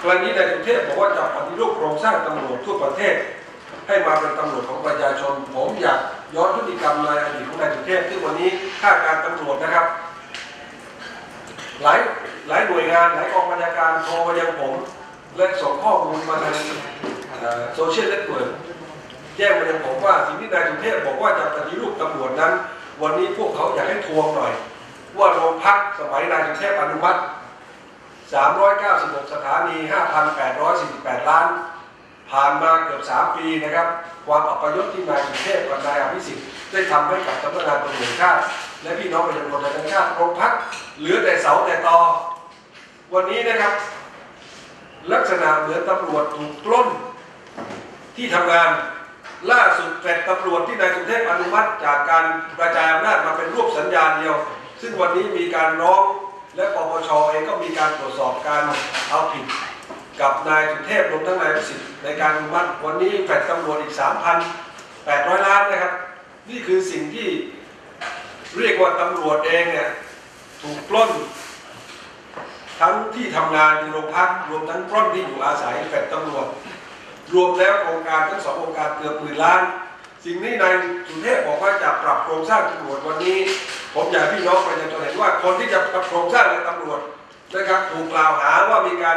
กรณีนายสุเทพบอกว่าจะปฏิรูปโครงสร้างตำรวจทั่วประเทศให้มาเป็นตำรวจของประชาชนผมอยากย้อนพฤติกรรมในอดีตของนายสุเทพที่วันนี้ข้าการตำรวจนะครับหลายหน่วยงานหลายกองบัญชาการโทรมายังผมและส่งข้อมูลมาทางโซเชียลเน็ตเวิร์กแจ้งมายังผมว่าสิ่งที่นายสุเทพบอกว่าจะปฏิรูปตำรวจนั้นวันนี้พวกเขาอยากให้ทวงหน่อยว่าโรงพักสมัยนายสุเทพอนุมัติ396 สถานี 5,848 ล้านผ่านมาเกือบ3 ปีนะครับความอัปยศที่นายสุเทพกับนายอภิสิทธิ์ได้ทำให้กับสำนักงานตำรวจแห่งชาติและพี่น้องประชาชนทั้งชาติโรงพักเหลือแต่เสาแต่ตอวันนี้นะครับลักษณะเหมือนตำรวจถูกปล้นที่ทำงานล่าสุดแฟลตตำรวจที่นายสุเทพอนุมัติจากการกระจายอำนาจมาเป็นรูปสัญญาณเดียวซึ่งวันนี้มีการร้องและปปช.เองก็มีการตรวจสอบการเอาผิดกับนายสุเทพรวมทั้งนายอภิสิทธิ์ในการอนุมัติวันนี้แฟลตตำรวจอีก 3,800 ล้านนะครับนี่คือสิ่งที่เรียกว่าตำรวจเองเนี่ยถูกปล้นทั้งที่ทำงานในโรงพักรวมทั้งปล้นที่อยู่อาศัยแฟลตตำรวจรวมแล้วโครงการทั้ง2 โครงการเกือบ10,000 ล้านสิ่งนี้นายสุเทพบอกว่าจะปรับโครงสร้างตำรวจวันนี้ผมอยากพี่น้องประชาชนเห็นว่าคนที่จะปรับโครงสร้างในตำรวจนะครับถูกกล่าวหาว่ามีการ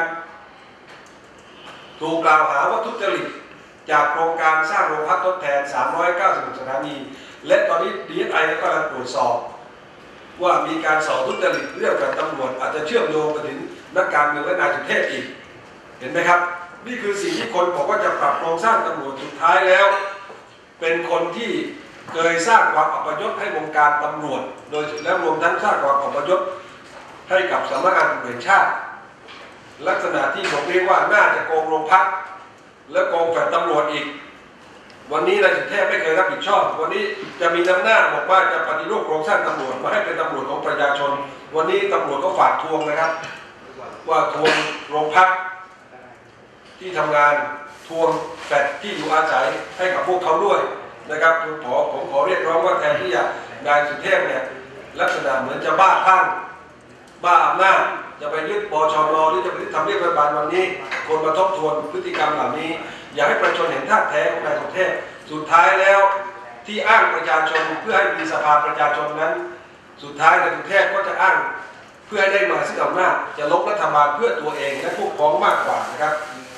ทุจริตจากโครงการสร้างโรงพักทดแทน396 สถานีและตอนนี้ DSI กำลังตรวจสอบว่ามีการสอบทุจริตเรื่องกับตำรวจอาจจะเชื่อมโยงไปถึงนักการเมืองและนายสุเทพอีกเห็นไหมครับนี่คือสิ่งที่คนบอกว่าจะปรับโครงสร้างตำรวจสุดท้ายแล้วเป็นคนที่เคยสร้างความอัปยศให้วงการตำรวจโดยและรวมทั้งสร้างความอัปยศให้กับสำนักงานตำรวจแห่งชาติลักษณะที่ผมเรียกว่าน่าจะโกงโรงพักและโกงแฟลตตำรวจอีกวันนี้นายสุเทพไม่เคยรับผิดชอบวันนี้จะมีน้ำหน้าบอกว่าจะปฏิรูปโครงสร้างตำรวจมาให้เป็นตำรวจของประชาชนวันนี้ตำรวจก็ฝากทวงนะครับว่าทวงโรงพักที่ทำงานทวงแฟลตที่อยู่อาศัยให้กับพวกเขาด้วยนะครับผมขอเรียกร้องว่าแทนที่นายสุเทพเนี่ยลักษณะเหมือนจะบ้าคลั่งบ้าอำนาจจะไปยึดบชน.หรือจะไปทำเนียบรัฐบาลวันนี้คนมาทบทวนพฤติกรรมเหล่านี้อยากให้ประชาชนเห็นท่าแท้ของนายสุเทพสุดท้ายแล้วที่อ้างประชาชนเพื่อให้มีสภาประชาชนนั้นสุดท้ายนายสุเทพก็จะอ้างเพื่อให้ได้มาซึ่งอำนาจจะล้มรัฐบาลเพื่อตัวเองและพวกพ้องมากกว่านะครับ